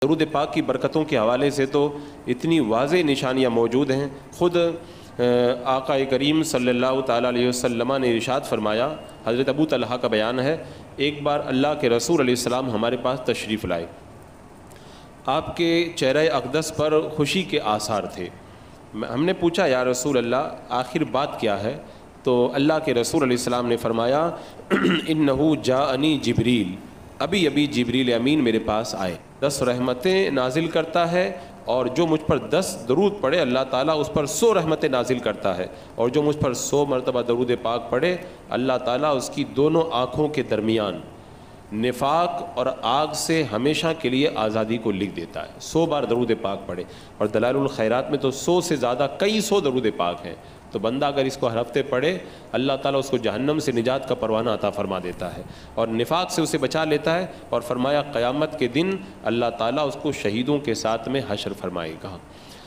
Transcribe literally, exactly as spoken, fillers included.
درود پاک کی برکتوں کے حوالے سے تو اتنی واضح نشانیاں موجود ہیں. خود آقا کریم صلی اللہ تعالیٰ علیہ وسلم نے ارشاد فرمایا، حضرت ابو طلحہ کا بیان ہے، ایک بار اللہ کے رسول علیہ السلام ہمارے پاس تشریف لائے. آپ کے چہرہ اقدس پر خوشی کے آثار تھے. ہم نے پوچھا یا رسول اللہ آخر بات کیا ہے؟ تو اللہ کے رسول علیہ السلام نے فرمایا انہو جاءنی جبریل، ابھی ابھی جبریل امین میرے پاس آئے، دس رحمتیں نازل کرتا ہے، اور جو مجھ پر دس درود پڑھے اللہ تعالیٰ اس پر سو رحمتیں نازل کرتا ہے، اور جو مجھ پر سو مرتبہ درود پاک پڑھے اللہ تعالیٰ اس کی دونوں آنکھوں کے درمیان نفاق اور آگ سے ہمیشہ کے لیے آزادی کو لکھ دیتا ہے. سو بار درود پاک پڑھے، اور دلائل الخیرات میں تو سو سے زیادہ کئی سو درود پاک ہیں. تو بندہ اگر اس کو ہر ہفتے پڑھے اللہ تعالیٰ اس کو جہنم سے نجات کا پروانہ عطا فرما دیتا ہے، اور نفاق سے اسے بچا لیتا ہے. اور فرمایا قیامت کے دن اللہ تعالیٰ اس کو شہیدوں کے ساتھ میں حشر فرمائے گا.